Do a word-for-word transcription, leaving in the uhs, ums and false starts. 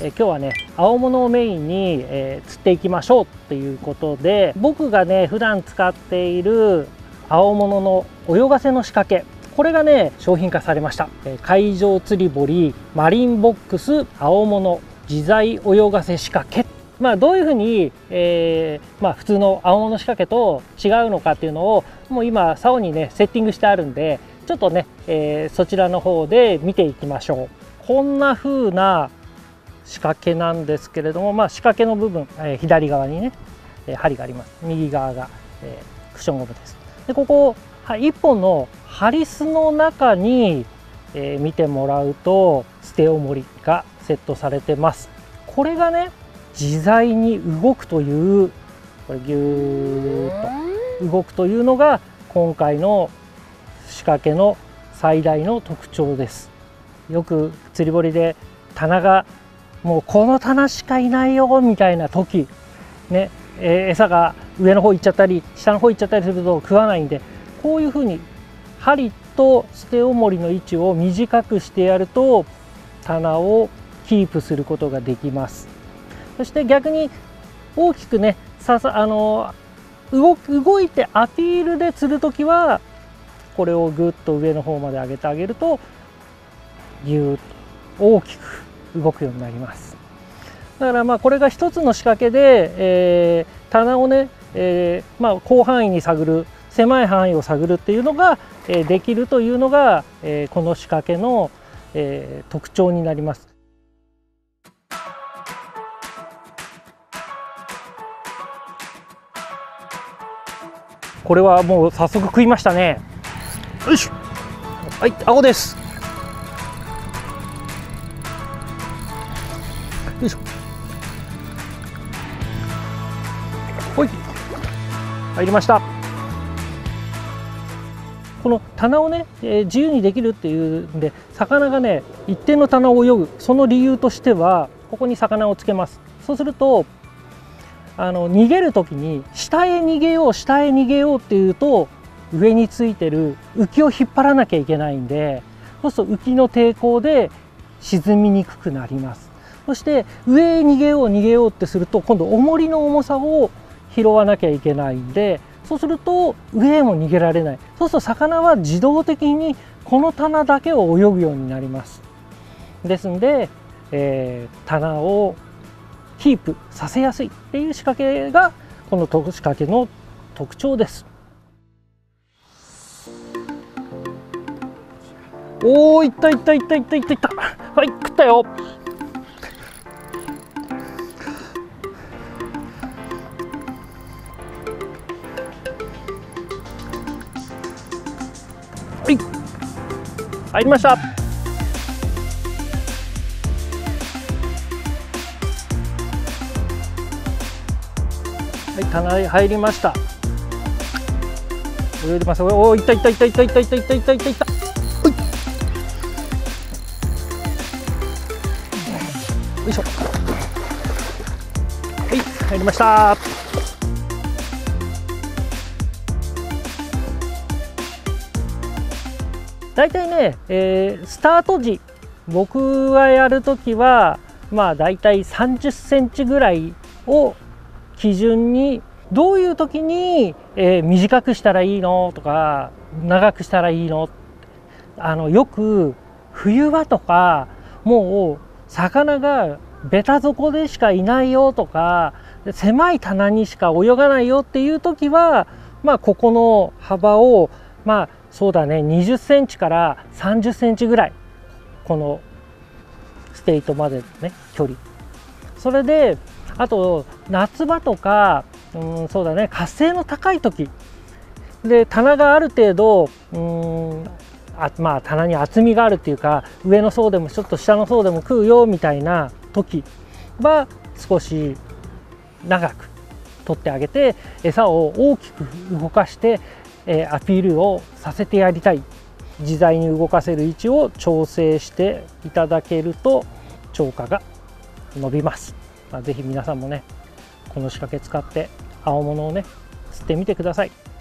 え今日はね青物をメインに、えー、釣っていきましょうっていうことで、僕がね普段使っている青物の泳がせの仕掛け、これがね商品化されました。えー、海上釣り堀マリンボックス青物自在泳がせ仕掛け。まあどういうふうに、えーまあ、普通の青物仕掛けと違うのかっていうのをもう今竿にねセッティングしてあるんで、ちょっとね、えー、そちらの方で見ていきましょう。こんな風な仕掛けなんですけれども、まあ、仕掛けの部分、えー、左側にね、えー、針があります。右側が、えー、クッションゴムです。でここいっぽんのハリスの中に、えー、見てもらうと捨て重りがセットされてます。これがね自在に動くという、これギューッと動くというのが今回の仕掛けの最大の特徴です。よく釣り堀で棚がもうこの棚しかいないよみたいな時ね、えー、餌が上の方行っちゃったり下の方行っちゃったりすると食わないんで、こういうふうに針と捨て重りの位置を短くしてやると棚をキープすることができます。そして逆に大きくねささあの 動, 動いてアピールで釣る時はこれをぐっと上の方まで上げてあげるとギューッと大きく動くようになります。だからまあこれが一つの仕掛けで、えー、棚をね、えーまあ、広範囲に探る、狭い範囲を探るっていうのが、えー、できるというのが、えー、この仕掛けの、えー、特徴になります。これはもう早速食いましたね。よいしょ。はい、青です。よいしょ。ほい。入りました。この棚をね、えー、自由にできるっていうんで、魚がね一定の棚を泳ぐ、その理由としてはここに魚をつけます。そうするとあの逃げる時に下へ逃げよう下へ逃げようっていうと上についてる浮きを引っ張らなきゃいけないんで、そうすると浮きの抵抗で沈みにくくなります。そして上へ逃げよう逃げようってすると今度重りの重さを拾わなきゃいけないんで、そうすると上へも逃げられない。そうすると魚は自動的にこの棚だけを泳ぐようになります。ですんで、えー、棚をキープさせやすいっていう仕掛けがこの仕掛けの特徴です。おー、いったいったいったいったいったいった。はい、食ったよ。はい、入りました。はい、棚へ入りました。泳いでます。おお、いったいったいったいったいったいったいったいったいったいった。ほい。よいしょ。はい、入りました。だいたいね、えー、スタート時、僕がやるときはまあだいたいさんじゅっセンチぐらいを基準に、どういう時に、えー、短くしたらいいのとか長くしたらいいの、あのよく冬場とかもう魚がベタ底でしかいないよとか狭い棚にしか泳がないよっていう時は、まあここの幅をまあそうだねにじゅっセンチからさんじゅっセンチぐらい、このステイトまでのね距離、それであと夏場とか、うん、そうだね活性の高い時で棚がある程度、うんあまあ棚に厚みがあるっていうか、上の層でもちょっと下の層でも食うよみたいな時は少し長く取ってあげて餌を大きく動かして、えー、アピールをさせてやりたい、自在に動かせる位置を調整していただけると釣果が伸びます。まあ、ぜひ皆さんもねこの仕掛け使って青物をね釣ってみてください。